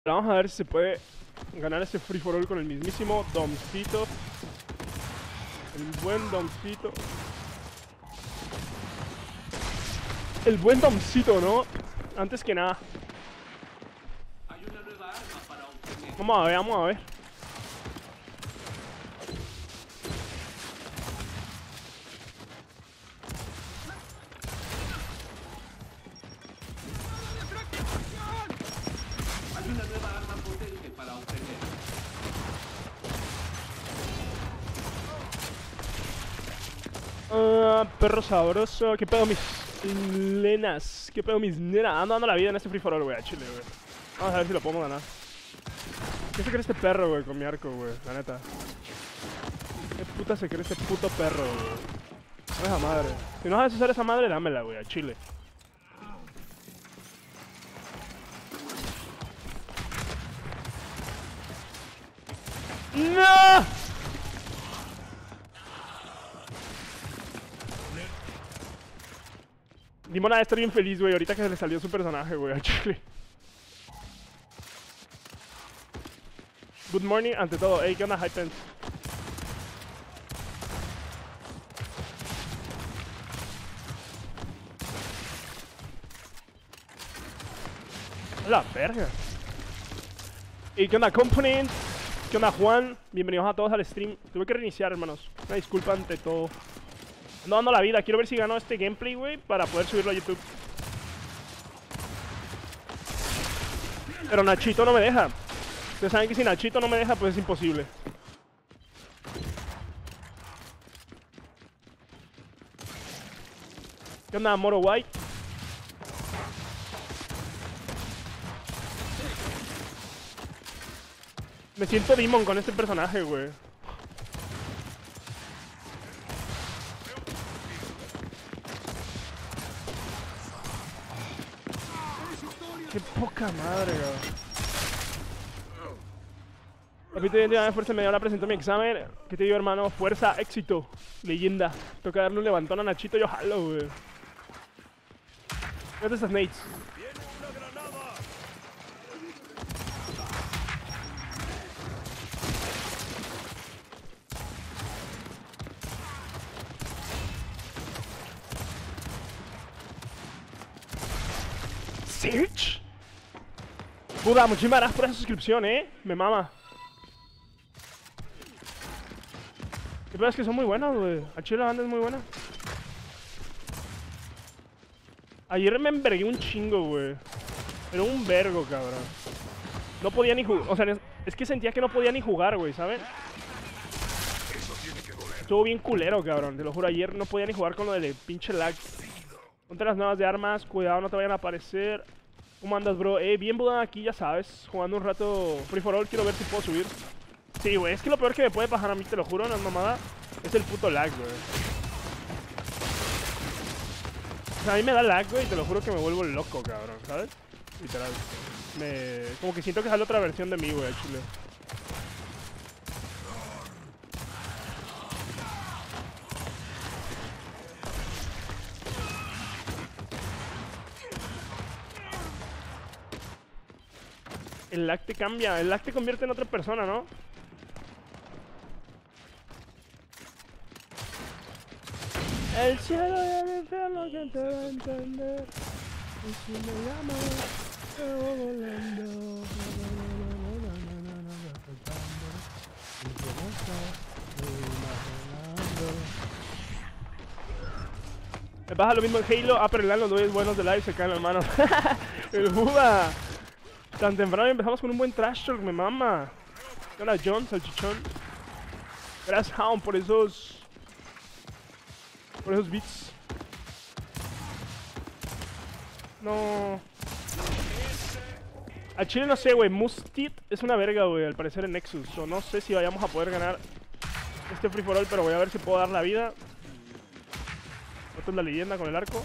Vamos a ver si se puede ganar este free for all con el mismísimo Domcito. El buen Domcito. El buen Domcito, ¿no? Antes que nada. Hay una nueva arma para obtener. Vamos a ver, vamos a ver. Hay una nueva arma potente para obtener. Perro sabroso. ¿Qué pedo mis lenas? ¿Qué pedo mis nenas? Ando dando la vida en este free for all, güey, a chile, güey. Vamos a ver si lo podemos ganar. ¿Qué se cree este perro, güey, con mi arco, güey? La neta. ¿Qué puta se cree este puto perro, güey? No esa madre. Si no sabes usar esa madre, dámela, güey, a chile. ¡No! Dimona debe estar bien feliz, güey, ahorita que se le salió su personaje, güey, a chile. Good morning, ante todo. Hey, ¿qué onda, Hypens? La verga. ¿Y qué onda, Component? ¿Qué onda, Juan? Bienvenidos a todos al stream. Tuve que reiniciar, hermanos. Una disculpa ante todo. Ando dando la vida. Quiero ver si gano este gameplay, güey, para poder subirlo a YouTube. Pero Nachito no me deja. Ustedes saben que si Nachito no me deja, pues es imposible. ¿Qué onda, Moro White? Me siento Demon con este personaje, güey. Qué poca madre, güey. Papito, hoy en día de fuerza media hora presentó mi examen. ¿Qué te digo, hermano? Fuerza, éxito, leyenda. Toca darle un levantón a Nachito, yo jalo, güey. ¿Qué estas nades? ¿Search? Buda, muchísimas gracias por esa suscripción, me mama. Lo que pasa es que son muy buenas, güey. A chile la banda es muy buena. Ayer me envergué un chingo, güey. Pero un vergo, cabrón. No podía ni jugar. O sea, es que sentía que no podía ni jugar, güey, ¿sabes? Estuvo bien culero, cabrón. Te lo juro, ayer no podía ni jugar con lo del pinche lag. Ponte las nuevas de armas. Cuidado, no te vayan a aparecer. ¿Cómo andas, bro? Bien Buda aquí, ya sabes. Jugando un rato Free for All. Quiero ver si puedo subir. Sí, güey. Es que lo peor que me puede pasar a mí, te lo juro, no es mamada. Es el puto lag, güey. O sea, a mí me da lag, güey, y te lo juro que me vuelvo loco, cabrón, ¿sabes? Literal. Como que siento que sale otra versión de mí, güey, chile. El lag te cambia, el lag te convierte en otra persona, ¿no? El cielo y el infierno que te va a entender. Y si me llamas, te voy volando. Me pasa lo mismo en Halo. Pero los dos buenos de live se caen las manos. El Buda. Tan temprano empezamos con un buen trash talk, me mama. Hola John, salchichón. Gracias Hound por esos beats. No. A Chile no sé, güey. Mustit es una verga, güey, al parecer en Nexus. O no sé si vayamos a poder ganar este free for all, pero voy a ver si puedo dar la vida. Esta es la leyenda con el arco.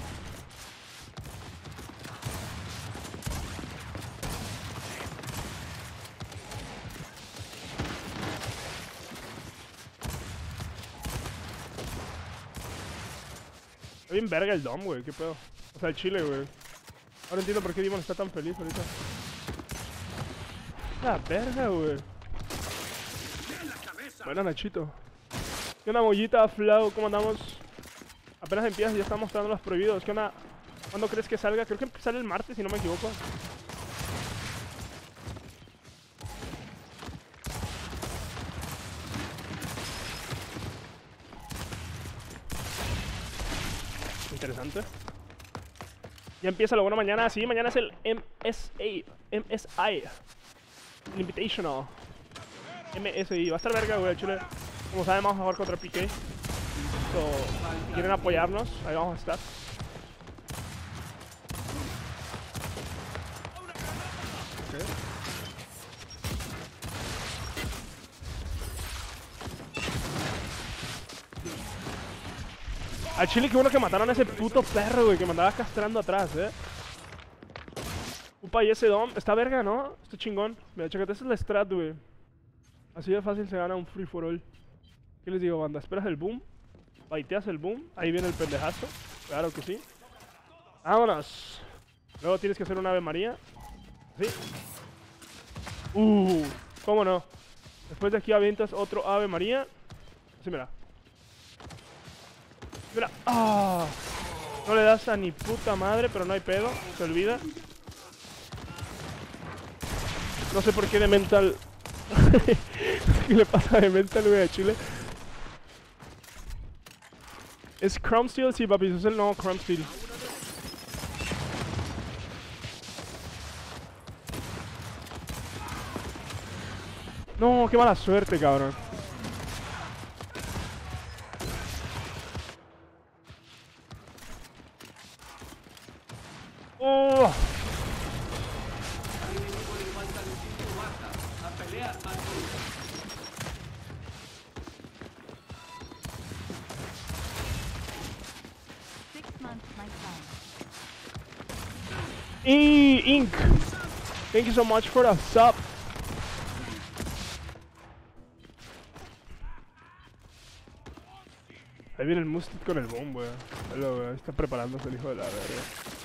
Está bien verga el Dom, güey, qué pedo. O sea, el Chile, güey. Ahora entiendo por qué Demon está tan feliz ahorita. La verga, güey. Buena, Nachito. ¿Qué onda, Mollita, Flau? ¿Cómo andamos? Apenas empiezas y ya estamos mostrando los prohibidos. ¿Qué onda? ¿Cuándo crees que salga? Creo que sale el martes, si no me equivoco. Interesante. Ya empieza lo bueno mañana. Sí, mañana es el MSI. El Invitational. MSI. Va a estar verga, güey, chile. Como saben, vamos a jugar contra PK. Si quieren apoyarnos, ahí vamos a estar. Okay. Al chile, que bueno que mataron a ese puto perro, güey, que me andaba castrando atrás, Upa, y ese dom, está verga, ¿no? Está chingón. Mira, chécate, esa es la strat, güey. Así de fácil se gana un free for all. ¿Qué les digo, banda? Esperas el boom, baiteas el boom, ahí viene el pendejazo. Claro que sí. ¡Vámonos! Luego tienes que hacer un Ave María. ¿Sí? ¿Cómo no? Después de aquí avientas otro Ave María. Así, mira. Mira. ¡Ah! No le das a ni puta madre, pero no hay pedo. Se olvida. No sé por qué de mental... ¿Qué le pasa de mental, güey, a Chile? ¿Es Chrome Steel? Sí, papi, es el nuevo Chrome Steel. No, qué mala suerte, cabrón. ¡Oh! Ink! Thank you so much for the sub. Ahí viene el Mustit con el bomb, wey. Está preparándose el hijo de la verga.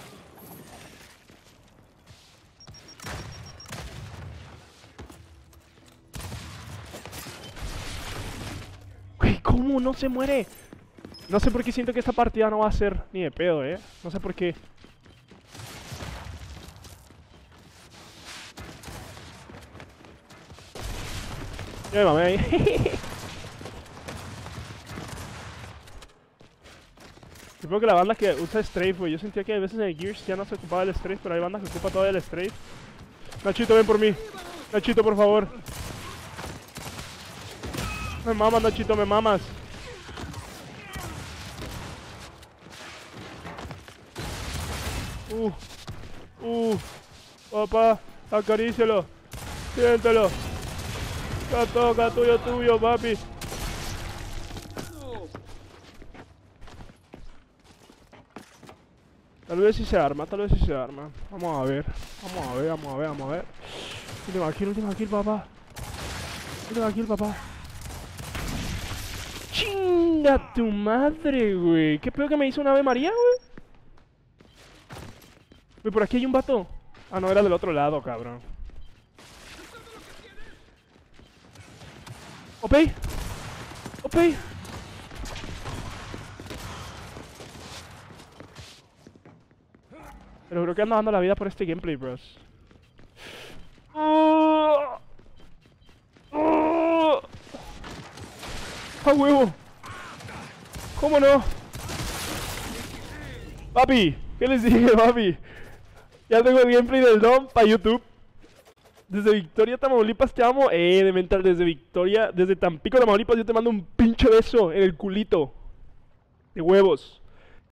Güey, ¿cómo no se muere? No sé por qué siento que esta partida no va a ser ni de pedo, No sé por qué. Ya me mamé ahí. Supongo que la banda que usa strafe, güey. Yo sentía que a veces en el Gears ya no se ocupaba el strafe, pero hay bandas que ocupa todavía el strafe. Nachito, ven por mí. Nachito, por favor. Me mamas, Nachito, me mamas. Papá, acarícialo. Siéntelo. Toca, tuyo, papi. Tal vez sí se arma, Vamos a ver. Última kill, papá. ¡Chinga tu madre, güey! ¿Qué pedo que me hizo una Ave María, güey? Güey, por aquí hay un vato. Ah, no, era del otro lado, cabrón. ¡Opey! Pero creo que ando dando la vida por este gameplay, bros. ¡A huevo! ¿Cómo no? Papi, ¿qué les dije, papi? Ya tengo el gameplay del Dom para YouTube. Desde Victoria, Tamaulipas te amo. De mental, desde Tampico, Tamaulipas yo te mando un pinche beso en el culito. De huevos.